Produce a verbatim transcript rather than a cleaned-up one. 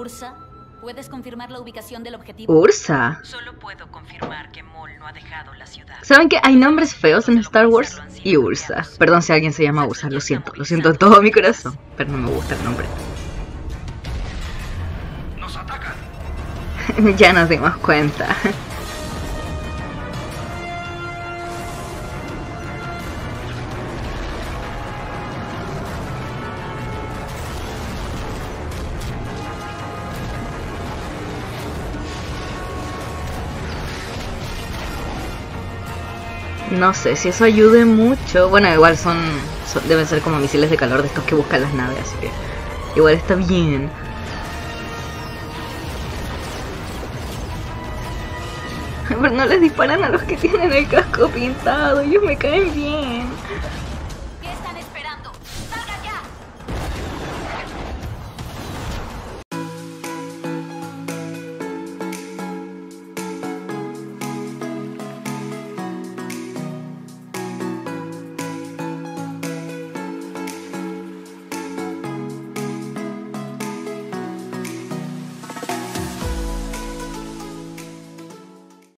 Ursa, ¿puedes confirmar la ubicación del objetivo? Ursa. Solo puedo confirmar que Maul no ha dejado la ciudad. ¿Saben que hay nombres feos en Star Wars? Y Ursa. Perdón si alguien se llama Ursa, lo siento. Lo siento en todo mi corazón. Pero no me gusta el nombre. ¡Nos atacan! Ya nos dimos cuenta. No sé si eso ayude mucho. Bueno, igual son, son deben ser como misiles de calor de estos que buscan las naves, así que igual está bien. Pero no les disparan a los que tienen el casco pintado, ellos me caen bien.